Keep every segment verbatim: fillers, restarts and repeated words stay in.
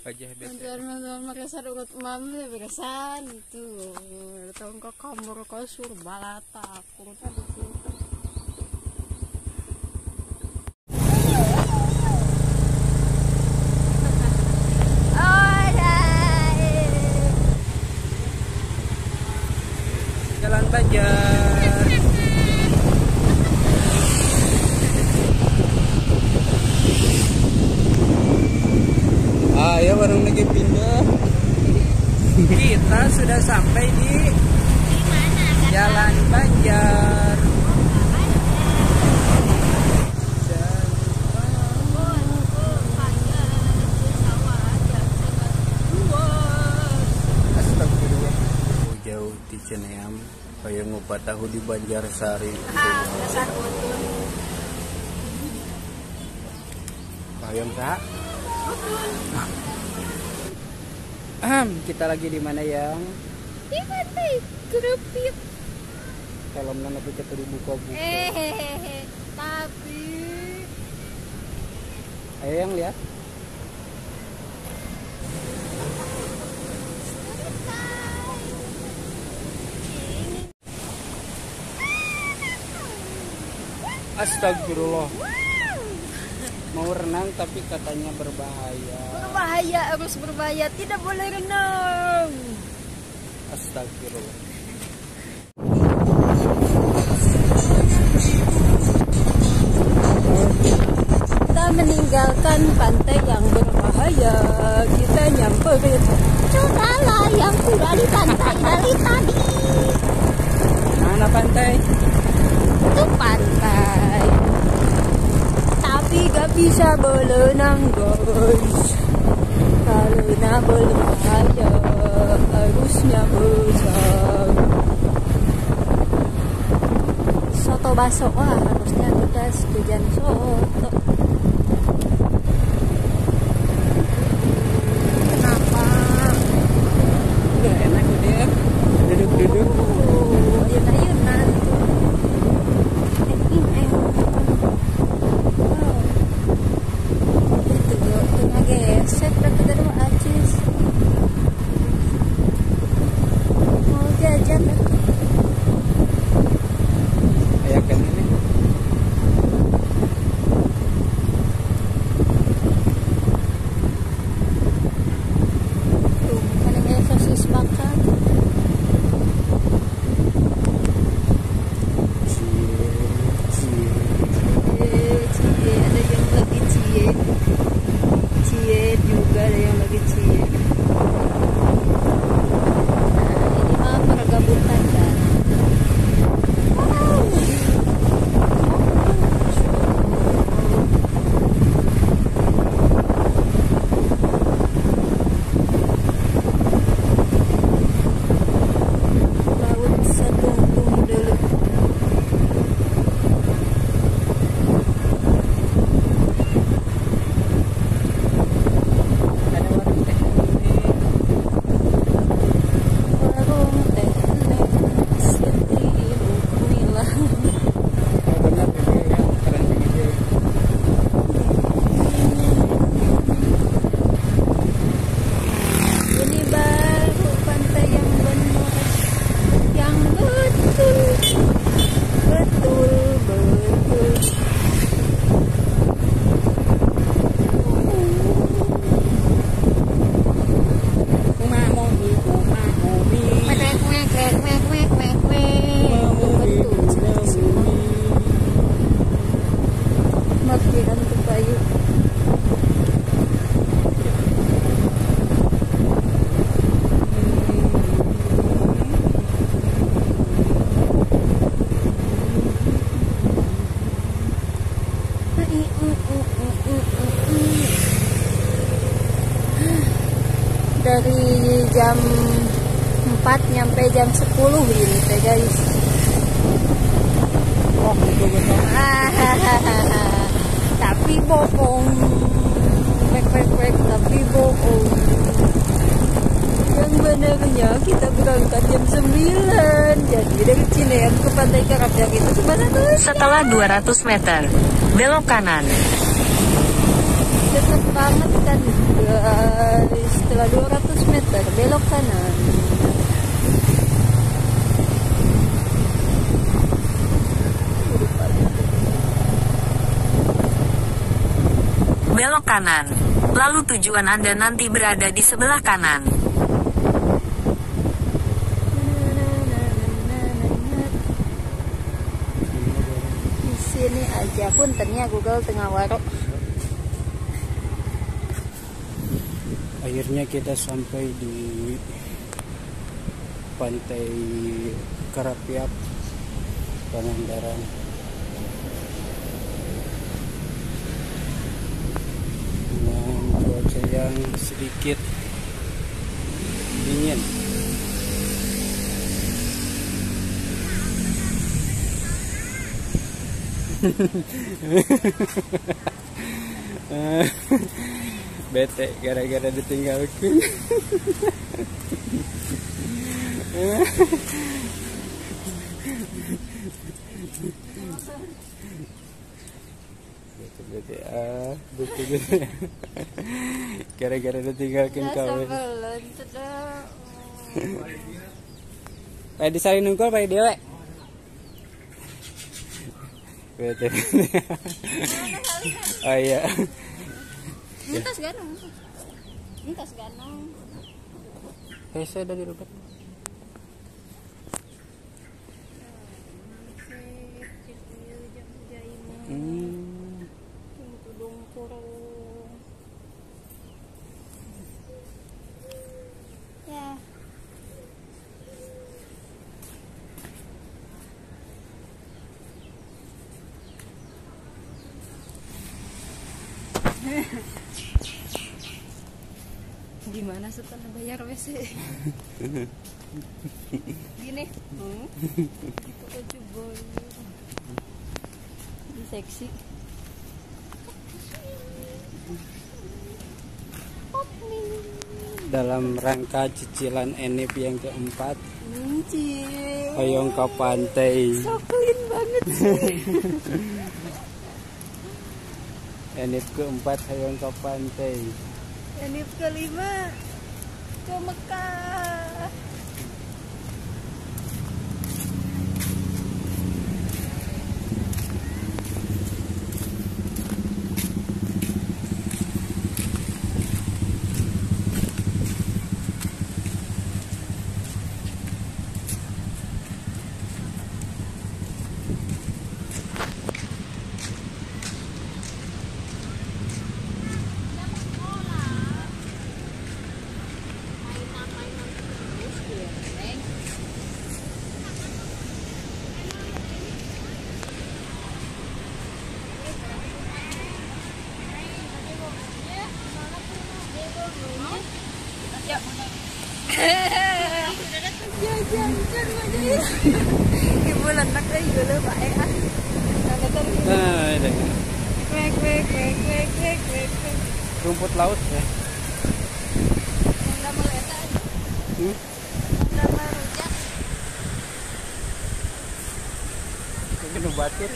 aja Manjar manjar makasan urut mami beresan itu. Tahun ke kamar kasur balata kurut itu. Jalan Banjar. Ayo warung lagi pindah. Kita sudah sampai di Jalan Banjar. Astagfirullah. Jauh di Cineam, kayak ngupat tahu di Banjarsari. Bayang tak? Ahem, kita lagi di mana yang? Di pantai Krupit. Helm nana kita dibuka-buka. Hehehe. Tapi Ayo yang lihat. Astagfirullah. Mau renang tapi katanya berbahaya. berbahaya, harus berbahaya, tidak boleh renang. Astagfirullah. Kita meninggalkan pantai yang berbahaya. Kita nyamperin Cukala yang sudah di pantai dari tadi. Mana pantai? Itu pantai. Tapi gak bisa berenang guys. Karena berbahaya, harusnya berenang. Soto baso, wah harusnya kita setujan soto. Kenapa? Udah enak udah. Duduk-duduk. Oh, ayun-ayunan. Eh, itu yo, tengah gesek tapi tadi mau acis. Mau jajan aku. Ayakan ini. Tuh, kananya sosis bakar. Eh, cie, ada yang lagi cie. Cie juga ada yang lagi cie. Nah, ini mah pergabutan kan. Wow. Laut setungtung dulu. Ada warung teh ini. Warung teh neng Siti Mila. Oh benar ini ya, keren begini. Ini baru pantai yang benar, yang betul, betul, betul. Rumah mobi, rumah mobi. Mek mek mek mek mek mek mek. Betul. Makiran tuh kayu. Dari jam empat nyampe jam sepuluh ini teh guys. Oh, itu betul. Tapi bohong. Wek wek wek tapi bohong. Yang benarnya kita berangkat jam sembilan. Jadi dari Cineam ke Pantai Karapjang itu sebenarnya Setelah dua ratus meter, belok kanan. deket banget kan guys. Setelah dua ratus meter belok kanan. Belok kanan. Lalu tujuan Anda nanti berada di sebelah kanan. Di sini aja puntennya Google tengah warok. Akhirnya kita sampai di pantai Karapiak, Pangandaran. Dengan cuaca yang sedikit dingin. Bete gara-gara ditinggalkan. Bete bete ah, bete bete. Gara-gara ditinggalkan kawan. Pak disari nungkul Pak Dewe. Bete. Oh iya. Entas ganong. Entas ganong. Pesa udah dirubah. Hmm. Ya. Gimana setelah bayar W C? Gini, hmm? Itu baju boy, ini seksi. Dalam rangka cicilan N I P yang keempat, Cil. Hoyong ke pantai. So clean banget sih. N I P keempat Hoyong ke pantai. N I P kelima ke Mekah. Ibu letak aja dulu Pak ya. Nah, ini Kwek kwek kwek kwek kwek kwek. rumput laut ya. Enggak meletak. Hmm? Enggak merujak. Ini nubatir.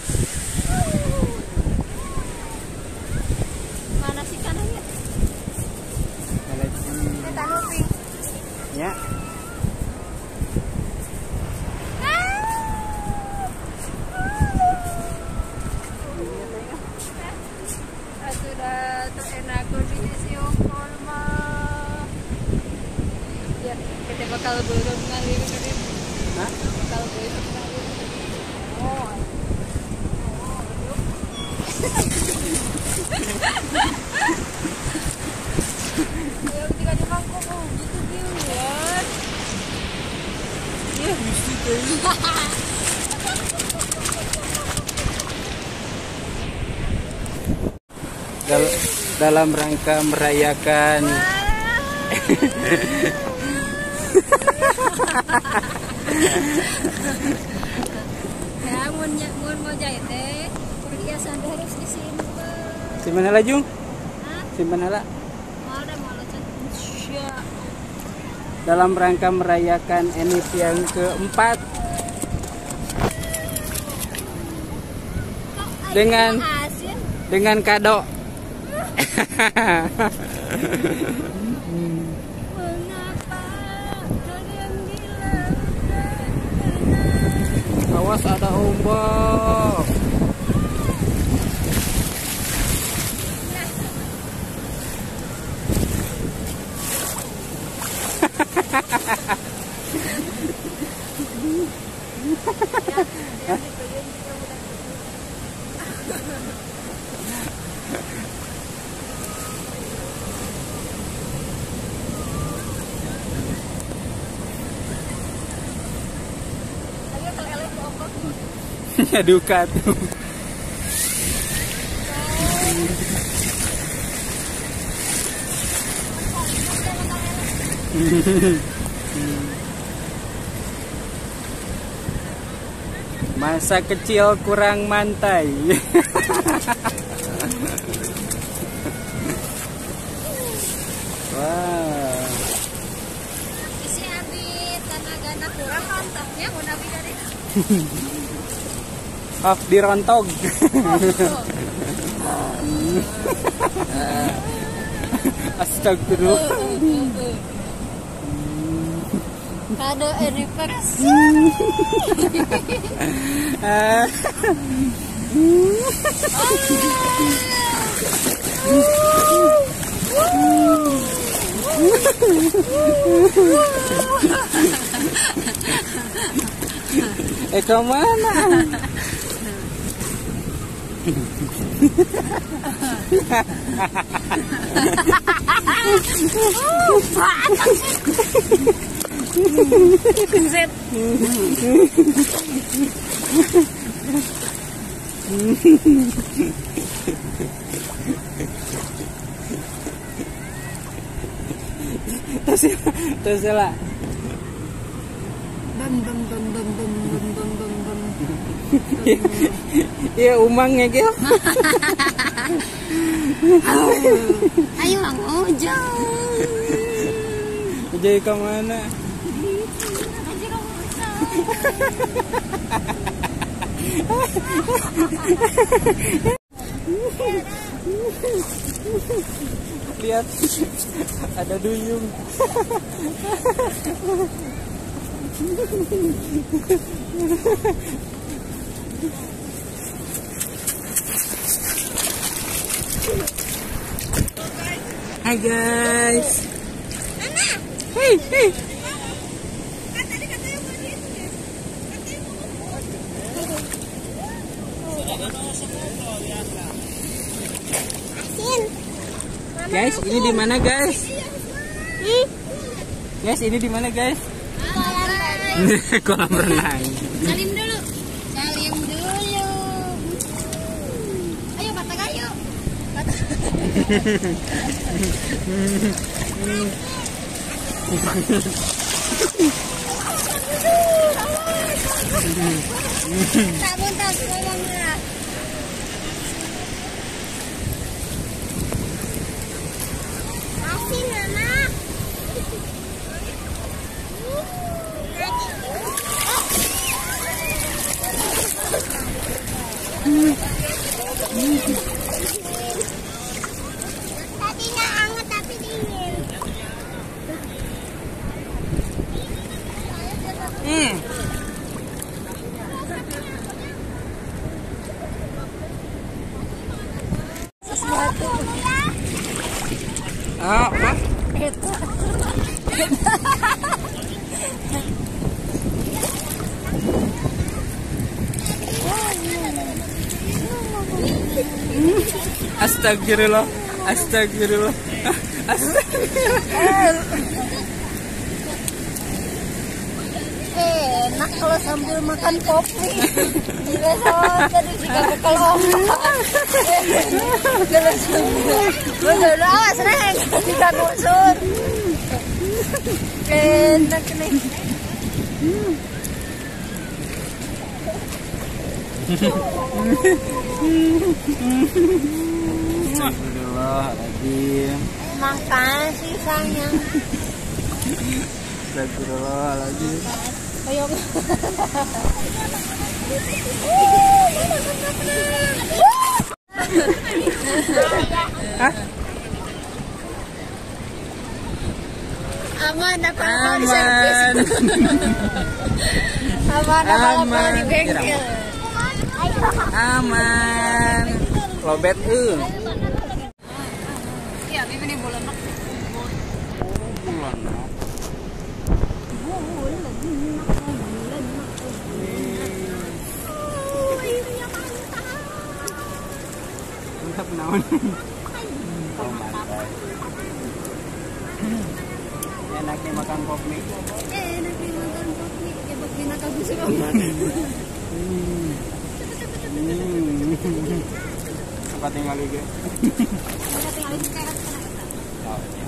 Mana sih kanannya? Mana sih? Eh tahu pink. Ya. Sudah terenak kondisi ongkol mah. Ya, kita bakal burung ngalir ke Hah? bakal burung ngalir. Oh. Ya, ketika di mangkok oh, gitu gitu kan. Ya, mesti tuh. Dal dalam rangka merayakan ya mun mun mau jahit teh perhiasan harus disimpan. Simpan hala Jung? Hah? Simpan hala. Mau dah mau lecet. Insya. Dalam rangka merayakan N I P yang keempat dengan dengan kado Mengapa kalian bilang tak pernah? Awas ada ombak. Ya duka tuh. Masa kecil kurang mantai. Wah. Isi abis tenaga anak kurang mantapnya mau nabi dari. Haf dirontog. Astagfirullah. Kado anniversary. Eh kemana? Zet. Terus terus lah. Bam bam bam bam bam bam bam bam bam. Iya umangnya gitu. Ayo Mang Ojo. Jadi kemana? Lihat ada duyung. Hai guys. Hey, hey. Guys, ini di mana guys? Guys, ini di mana guys? Kolam renang. Salim dulu. Salim dulu. Ayo kata kayu. Kata. Sabun tak ngomong lah. Asin mama. Tadinya hangat tapi dingin. Hmm. Sesuatu. Ah, apa? Itu. Astagfirullah. Astagfirullah. Astagfirullah. Enak kalau sambil makan kopi. Jika soal jadi jika bekal ombak. Terus bener awas neng jika kusur. Enak nih. Astagfirullahaladzim. Makasih sayang. Astagfirullahaladzim. Ayo. Hah? Aman, Aman. di bengkel. Aman. Lobet euy. Iya, bibi ini bulan nak. Bulan. Mantap naon. Oh, mantap. Enaknya makan kopi. Eh, enaknya makan kopi. Ya buat binatang busuk. Apa tinggal juga? Kita tinggal di sekarang sana. Oh, iya.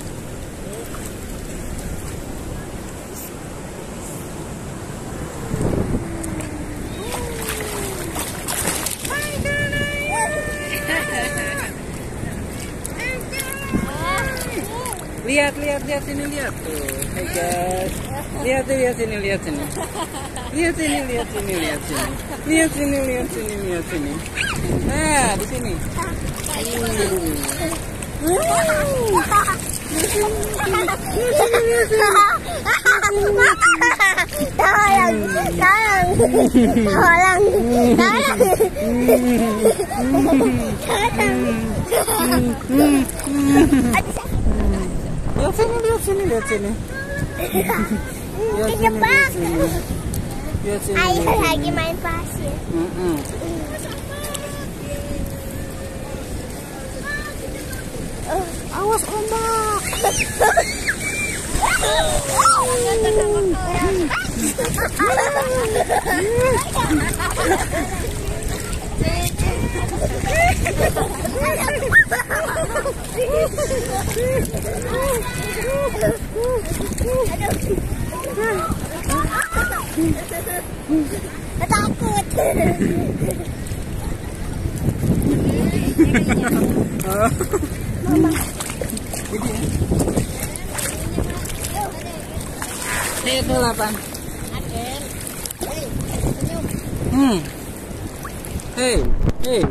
Lihat, lihat, lihat sini, lihat tuh. Hey guys, lihat tuh, lihat sini, lihat sini. Lihat sini, lihat sini, lihat sini. Lihat sini, lihat sini, lihat sini. Nah, di sini. Tolong, tolong, Lihat sini, lihat sini, lihat sini. Lihat sini, lihat sini. Lihat sini. Ayah lagi main pasir. Mm-mm. Awas ombak. Takut. Mama. Lihat tuh lapan. Hmm. Hey, hey.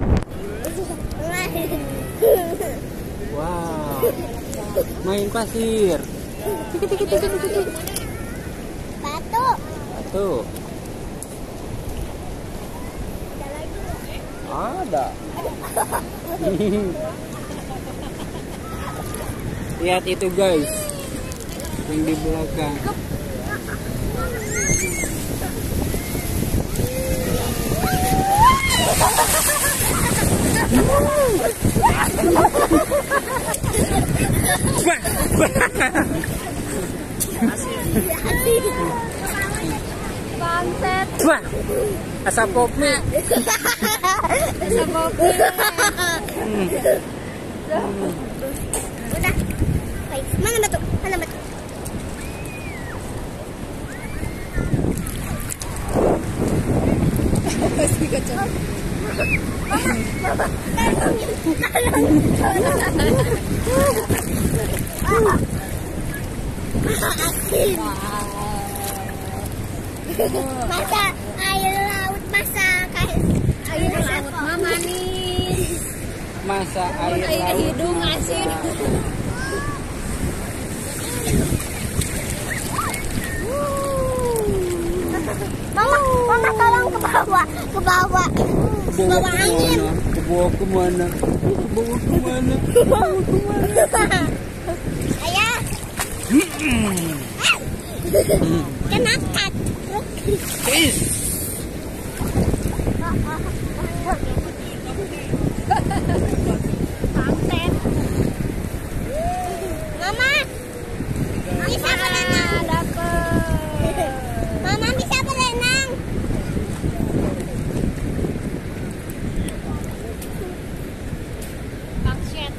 Wow. Main pasir. Batu. Batu. Ada. Lihat itu guys, yang di belakang. Bangset. Wah, asap kopi. Asap kopi. Udah. Baik, mana batu? Mana batu? Masih kacau. Mama, masa air laut, masa air laut mama nih. Masa air air laut. hidung asin. Mama, mama tolong ke bawah, ke bawah, ke bawah angin. Ke bawah kemana? Ke bawah kemana? Ke bawah kemana? Ayah. Kenakan. Is. Pangset. Mama, bisa berenang. Mama bisa berenang. Pangset.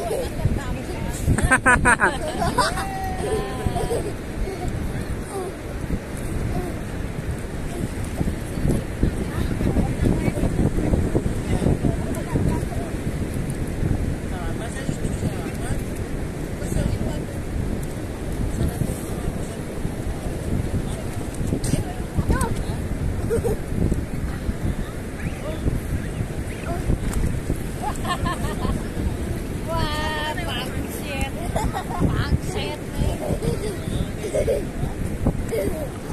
Wah, pangset. Pangset.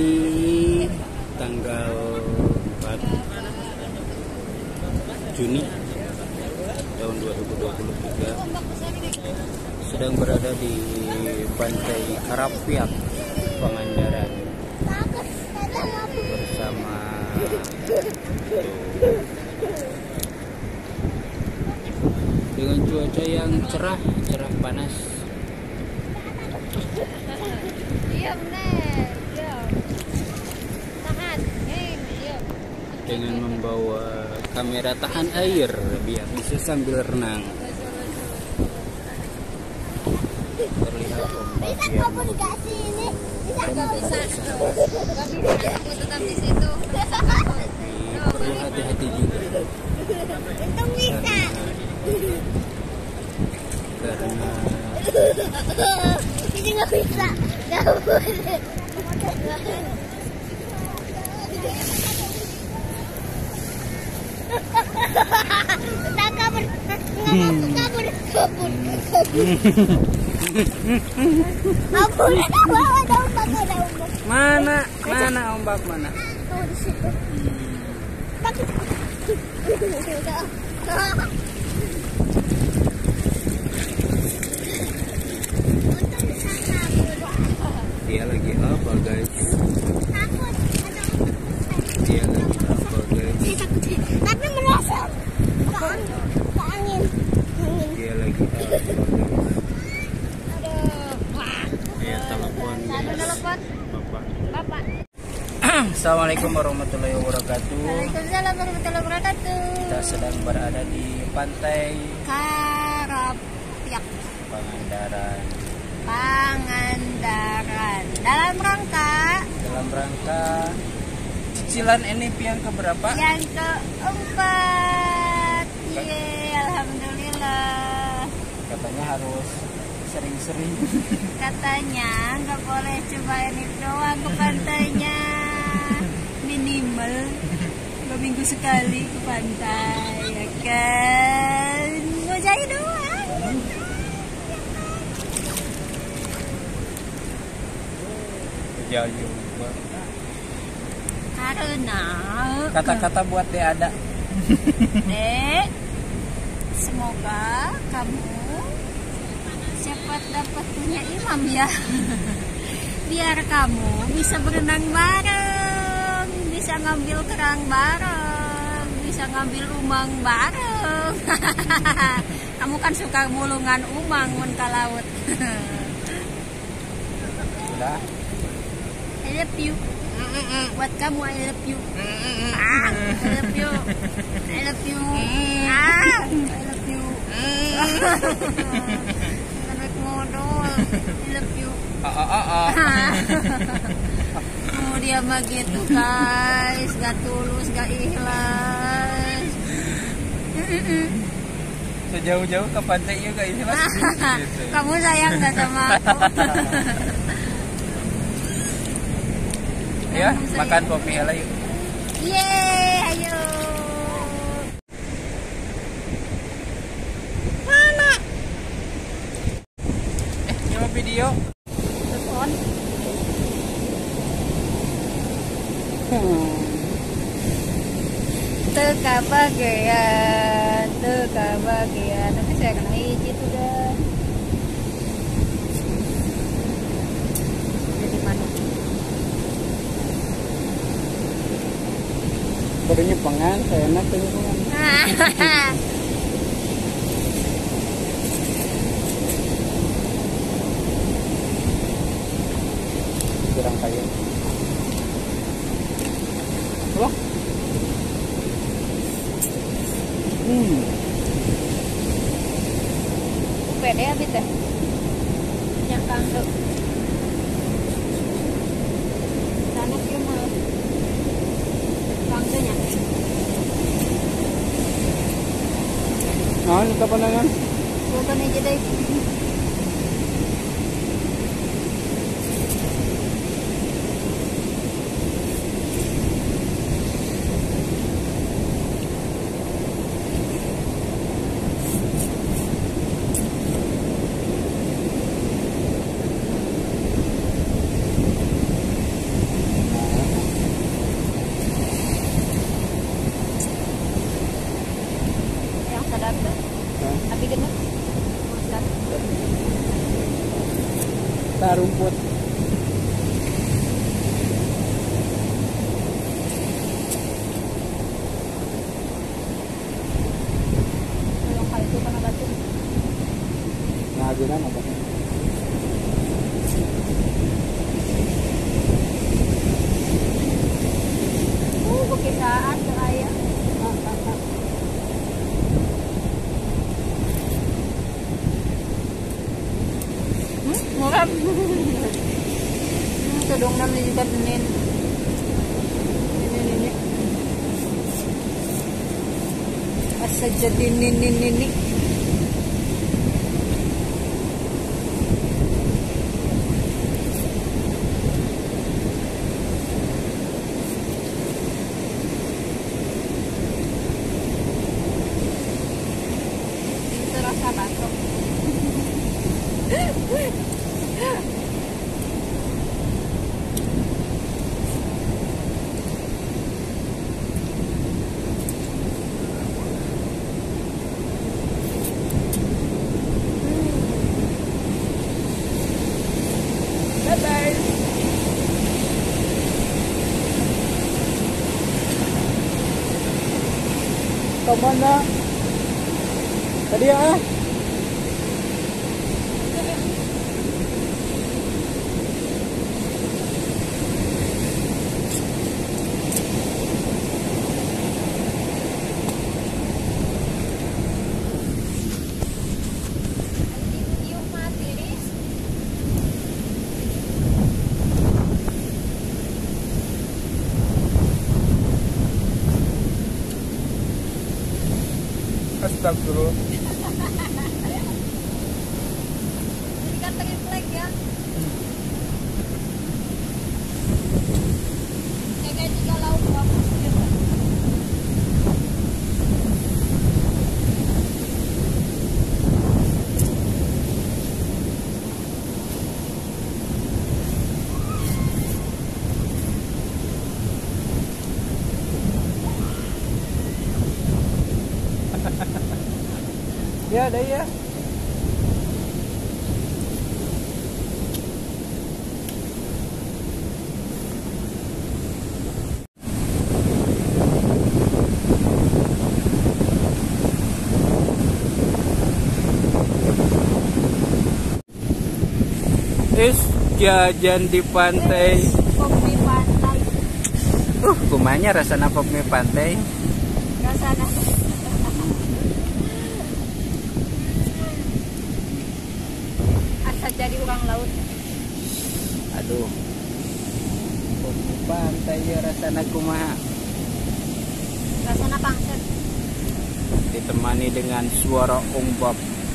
ini tanggal empat Juni tahun dua ribu dua puluh tiga. Sedang berada di Pantai Karapiak, Pangandaran, bersama dengan cuaca yang cerah, cerah panas. Dengan membawa kamera tahan air biar bisa sambil renang. Terlihat ombak yang perlu hati-hati juga karena ini nggak bisa, nggak boleh. Kita kabur, nggak mau kabur, kabur, kabur. Kabur, ada ombak, ada ombak. Mana, mana ombak mana? Tuh di situ. Dia lagi apa guys? Takut, ada ombak. Dia lagi apa guys? Saya takut, tapi merasa ke angin, ke angin, angin. Dia lagi apa guys? Aduh, wah. Dia telepon Satu guys. telepon, Bapak. bapak. Assalamualaikum warahmatullahi wabarakatuh. Waalaikumsalam warahmatullahi wabarakatuh. Kita sedang berada di Pantai Karapiak, Pangandaran Pangandaran. Dalam rangka dalam rangka cicilan N I P yang keberapa? yang keempat. Yeay, alhamdulillah. Katanya harus sering-sering. Katanya nggak boleh coba ini doang ke pantainya, minimal dua minggu sekali ke pantai, ya kan? Ngojai doang. Jauh juga. Karena Kata-kata buat dia ada. Dek, semoga kamu cepat dapat punya imam ya. Biar kamu bisa berenang bareng, bisa ngambil kerang bareng, bisa ngambil umang bareng. Kamu kan suka mulungan umang mun ka laut. Sudah. I love you. Buat kamu I love you. Ah, I love you. I love you. Ah, I love you. Anak modal. I love you. Ah ah ah ah. Oh, dia mah gitu guys, gak tulus, gak ikhlas. Sejauh-jauh ke pantai ya guys. Gitu. Kamu sayang gak sama aku? Ya, makan kopi lah yuk. Yeay, ayo. Eh, nyawa video. Telepon. Teka bagian, teka bagian. Tapi saya kena hiji tuh dah. Jadi mana? Baru nyepengan, saya enak tuh nyepengan. Kurang kayu. Wah. Hmm. Pede abis teh. Nyakang tuh. Sana dia mah. Kangnya. Nah, ini kapan nangan? Bukan aja deh. bukisaan ke ayah. Hmm, murah. Hmm, tudong namin juga benin. Ini ini. Asa jadi nini nini. Rasa batok. Bye-bye. Kemana? Tadi ya? Astagfirullah. Jadi kan triplek ya. Kayak tiga lauk bagus gitu. Ya, ada ya. Is jajan di pantai. Pop di pantai. Uh, kumanya rasanya pop mie pantai. Rasanya. Asa jadi orang laut. Aduh. Pop mie pantai ya rasanya kumaha. Rasanya pangset. Ditemani dengan suara ombak.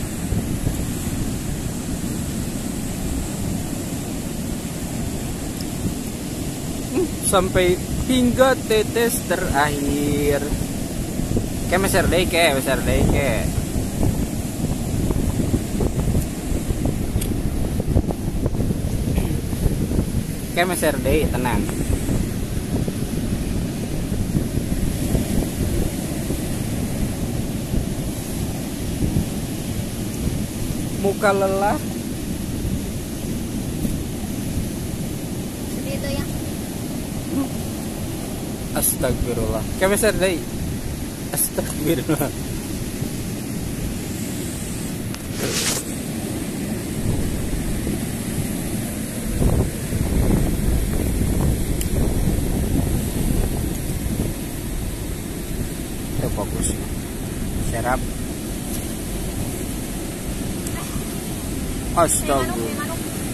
Sampai hingga tetes terakhir. Kayak besar deh, kayak besar deh, kayak. Kayak besar deh, tenang. Muka lelah. Jadi itu yang Astagfirullah. Kayak besar deh. Astagfirullah. Itu fokus. Serap. Astagfirullah.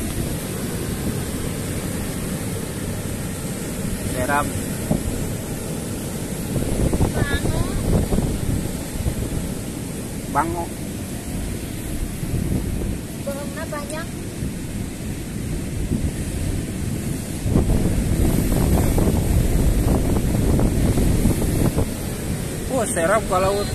Serap. Bango. bengongnya banyak. Wah, serap kalau itu.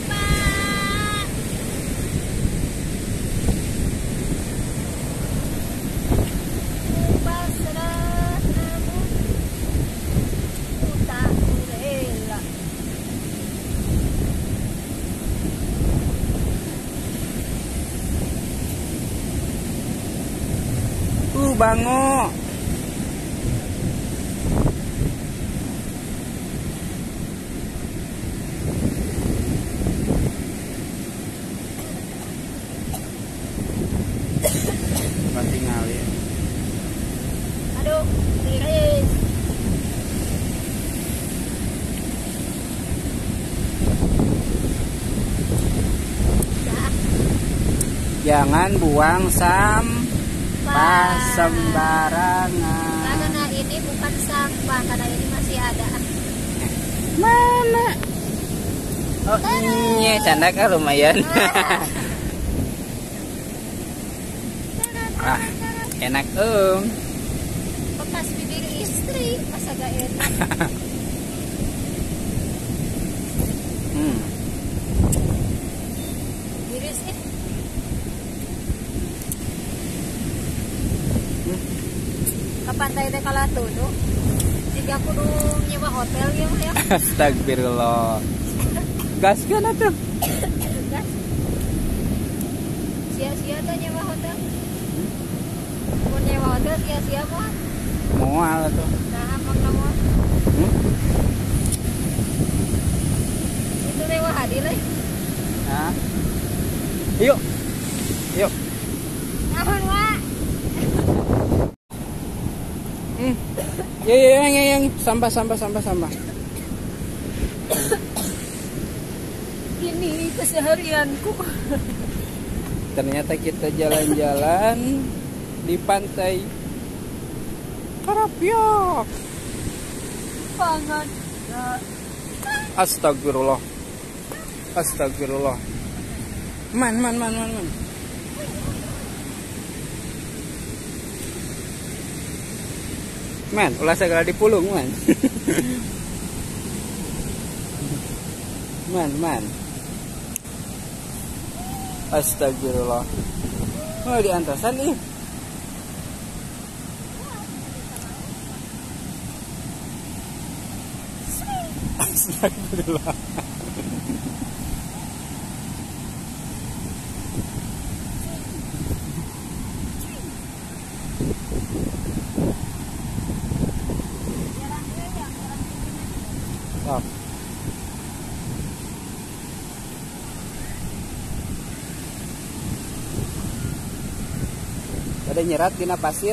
Uh, bango. Tinggal ya. Aduh, tiris. Jangan buang sampah sembarangan. Karena ini bukan sampah, karena ini masih ada. Mana? Oh, ini canda kan lumayan. Ah, enak om. Bekas bibir istri, masa gak enak. Hmm. Iris eh. Hmm. Ke pantai teh Kalatudu. Jika kudu nyewa hotel ya, ya. Astagfirullah. Gas kan atuh. Gas. Sia-sia tuh nyewa hotel. Mau nyewa hotel sia-sia mah. Moal tuh. Nah, apa kamu? Hmm? Itu lewat hadir eh. Nah. Yuk. Yuk. Nahan wa. Hmm. Ya ya yang yang sampah sampah sampah sampah. Ini keseharianku. Ternyata kita jalan-jalan di pantai Karapiak. Pangan. Astagfirullah. Astagfirullah. Man man man man man. Man, ulah segala dipulung man. Man man. Astagfirullah. Oh, di antasan nih. Astagfirullah. Stop. Ada nyerat dina pasir.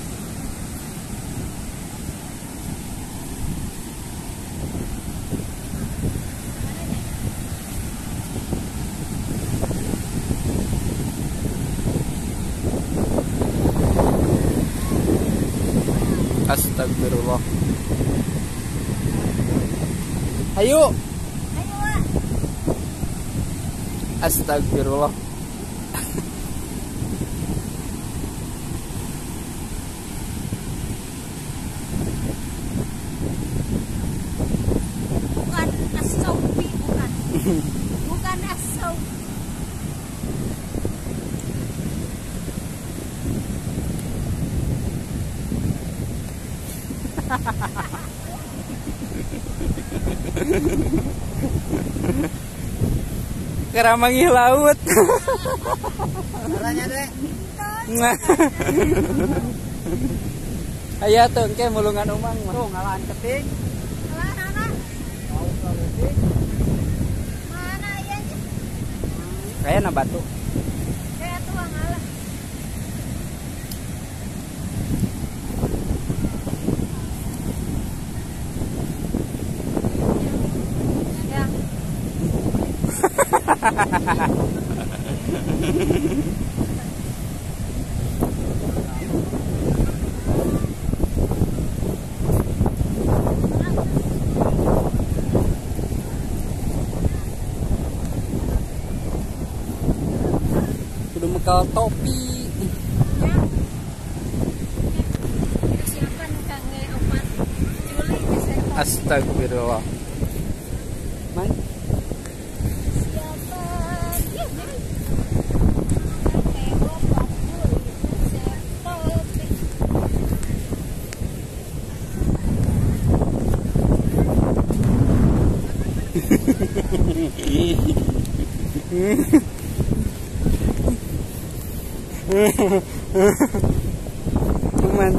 Astagfirullah. Ayo. Ayo wa. Astagfirullah. Bukan asaupi, bukan. Bukan asaupi. Keramangi laut. Caranya deh. Aya tuh ke mulungan umang mah. Tuh ngalahan keting. Mana anak? Mau ke leutik. Mana iya nya? Kayaknya batu. Kayak tuang ngalah. Ya. Kudu mekal topi. Siapa nu kange opat Juli Desember? Astagfirullah. Man, Siapa? Iya, Juli. Kange opat Juli Desember. man.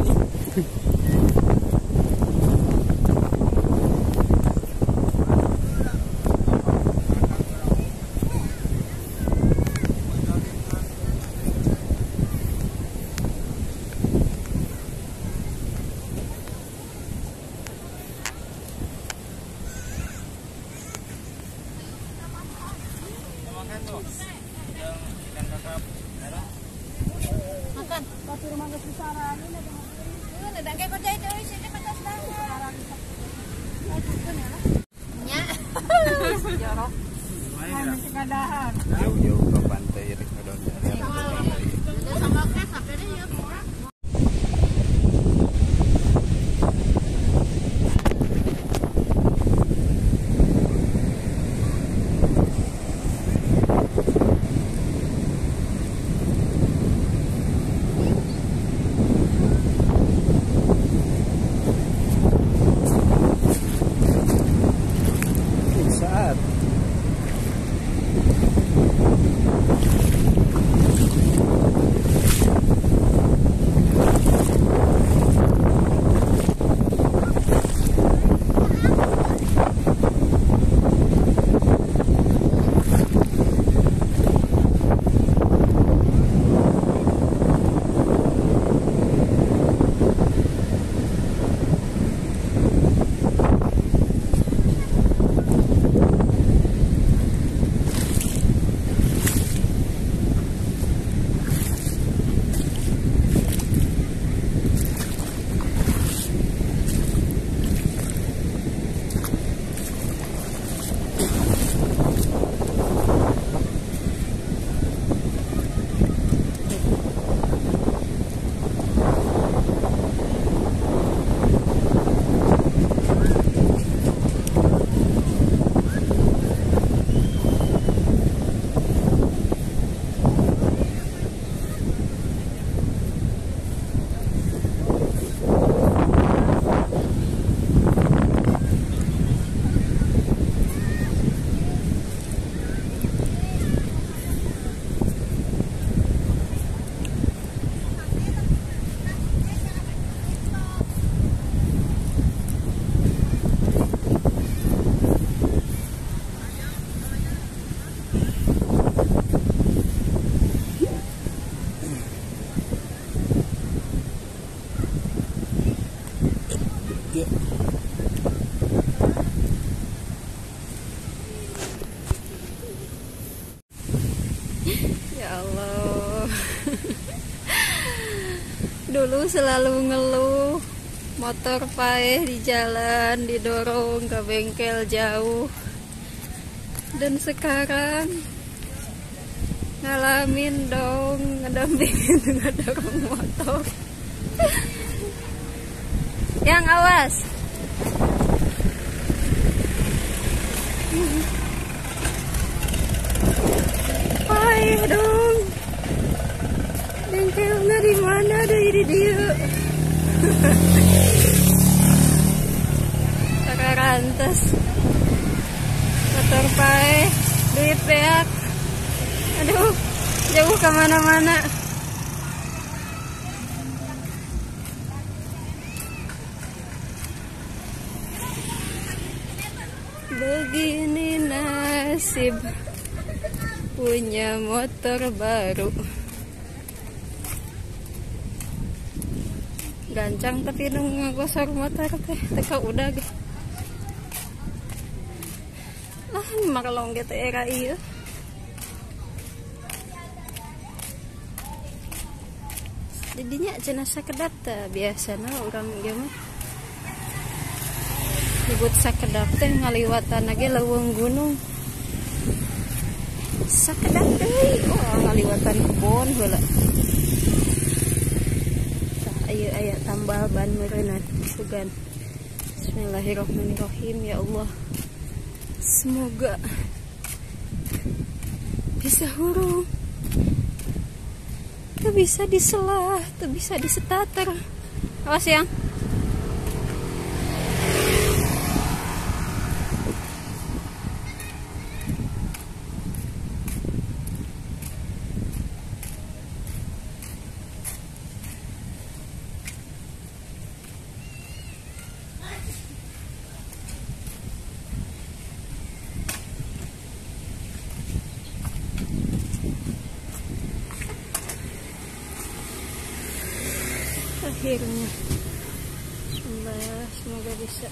Jauh-jauh ke pantai rek ngadon. Saat ya Allah. Dulu selalu ngeluh motor paeh di jalan, didorong ke bengkel jauh. Dan sekarang ngalamin dong, ngedampingin dengan dorong motor. Yang awas. Paeh dong. Bengkelnya di mana dari dia? Rantas motor paeh, duit beak, aduh jauh kemana-mana. Begini nasib punya motor baru, gancang tapi nung ngagosor motor teh teka udah gitu. Lah makalong gitu era iya. Jadinya jenazah kedap ta biasana orang gimana disebut sakedap teh ngaliwatan lagi leuweung gunung. Sakedap deui oh ngaliwatan kebon heula. Tah aya aya tambal ban meureunna sugan. Bismillahirrahmanirrahim. Ya Allah, semoga bisa hurung, tak bisa diselah, tak bisa disetater. Awas yang akhirnya. Semoga bisa.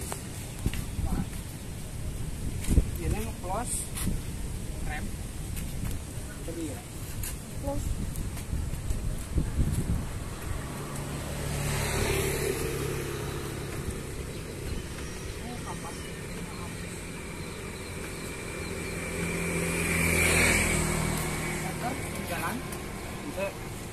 Ini nge-close rem. Jadi ya. Close. Jalan. Bisa.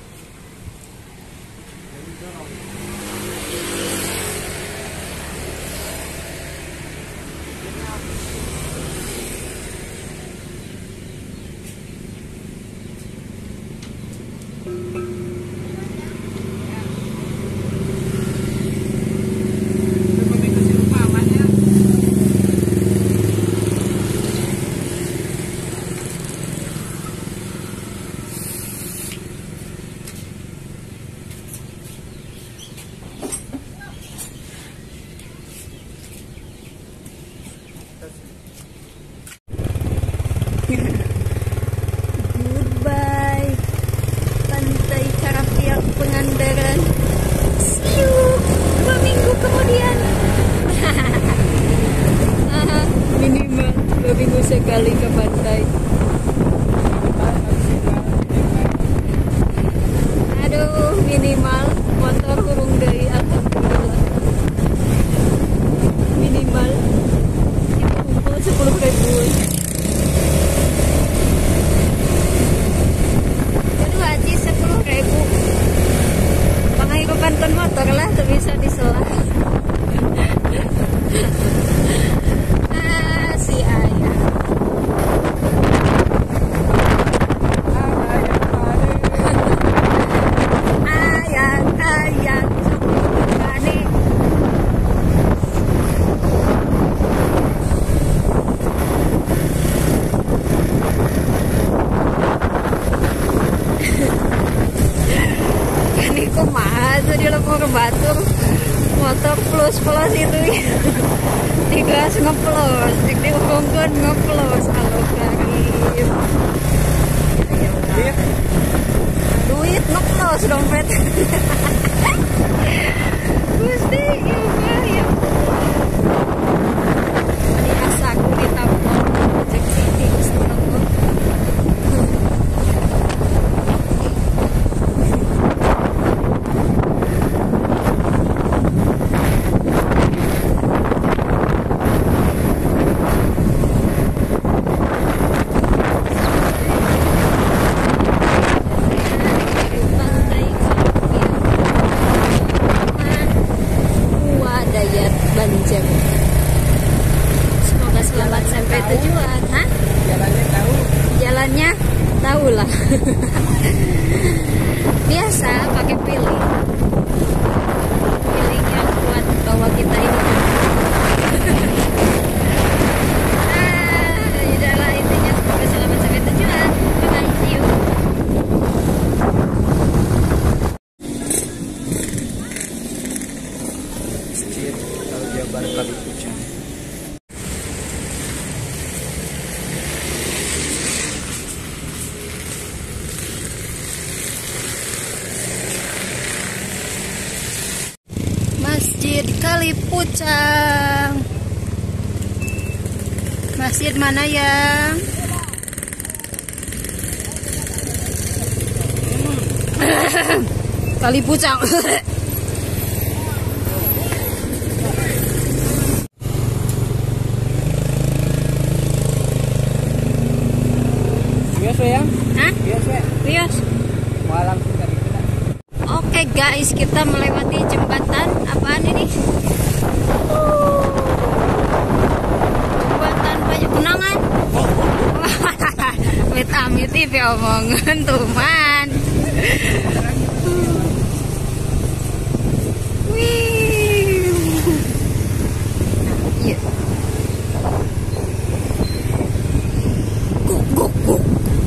Goodbye Pantai Karapiak Pangandaran. See you dua minggu kemudian. Minimal dua minggu sekali ke pantai. Aduh, minimal motor kurung dari alhamdulillah. Minimal itu kumpul sepuluh ribu. Sepuluh ribu penghirupan kon motor lah tuh bisa diselah. Ah, si ayah ayah ayah ani kumaha tuh di lemur batur motor plus plus itu ya tigas ngeplos di urungkan ngeplos kalau karim duit ngeplos dompet gusti ya ini asaku ditampung cek sini gusti tampung. Semoga selamat sampai tujuan. Hah? Jalannya tahu. Jalannya tahu lah. Biasa pakai pilih. Pilih yang kuat bawa kita ini. Ah, itulah intinya. Semoga selamat sampai tujuan. Bye bye, see you. Kalau Jabar kali hujan. Masjid Kalipucang. Masjid mana yang? Kalipucang. Biasa ya? Hah? Biasa. Bias. Malam kita dikena. Oke guys, kita melewati jembatan apaan ini? Uh, jembatan banyak kenangan. Wait amit ya omongan tuh man. Wih. Yeah. Guk guk guk.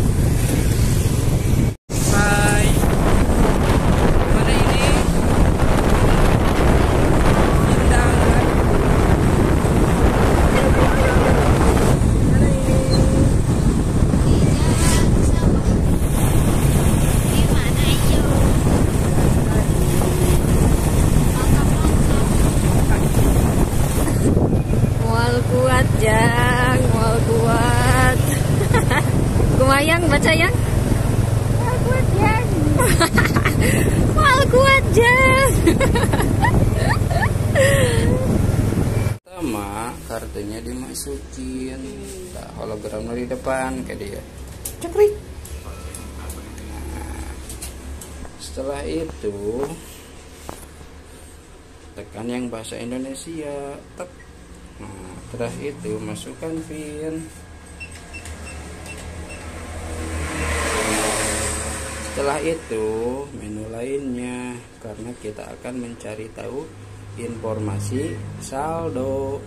Hai. Mana ini? Indah. Mana ini? Mual kuat jang, mual kuat. Kumayang baca yang? Mual kuat jang. Mual kuat jang. Sama. pertama kartunya dimasukin, tak hologram di depan kayak dia cekrik. Nah, setelah itu tekan yang bahasa Indonesia, tek. Nah, setelah itu masukkan pin. Setelah itu menu lainnya, karena kita akan mencari tahu informasi saldo.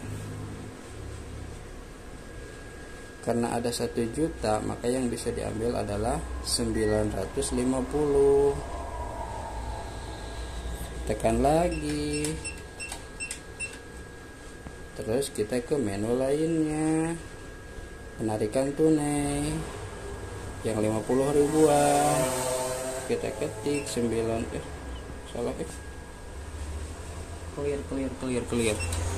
Karena ada satu juta, maka yang bisa diambil adalah sembilan ratus lima puluh. Tekan lagi. Terus kita ke menu lainnya, penarikan tunai yang lima puluh ribuan. Kita ketik sembilan eh salah eh clear clear clear clear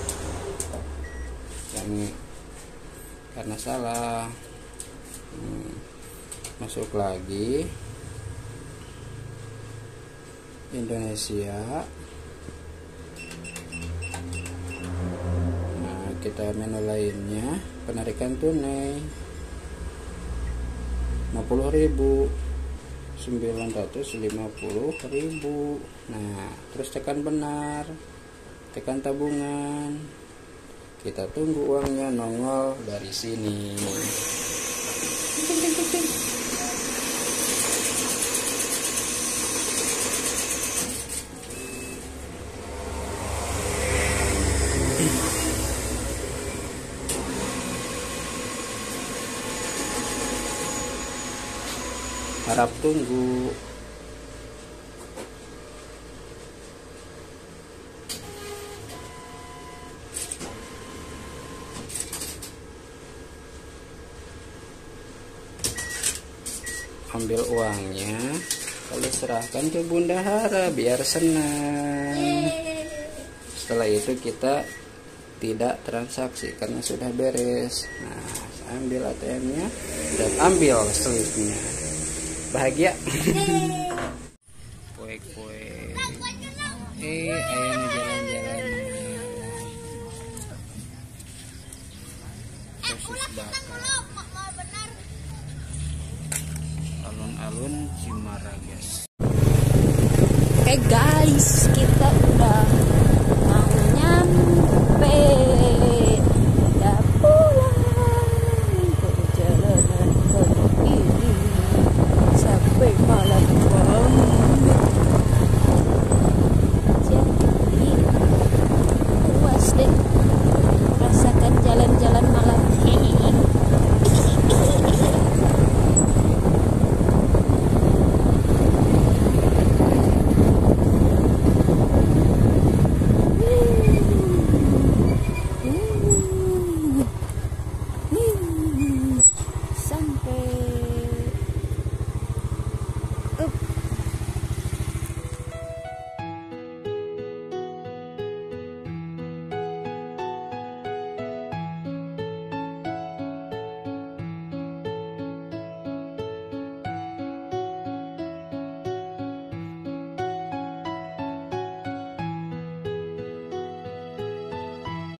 yang karena salah. hmm. Masuk lagi Indonesia. Nah, kita menu lainnya penarikan tunai lima puluh ribu, sembilan ratus lima puluh ribu. Nah, terus tekan benar, tekan tabungan. Kita tunggu uangnya nongol dari sini. Ting, ting, ting, ting. Harap tunggu. Ambil uangnya, lalu serahkan ke Bunda Hara biar senang. Setelah itu kita tidak transaksi karena sudah beres. Nah, ambil A T M-nya dan ambil slipnya. Bahagia. Poek-poek. Eh, ayam jalan-jalan. Sosis bakar. Alun-alun Cimaragas. Oke guys, kita udah mau nyampe.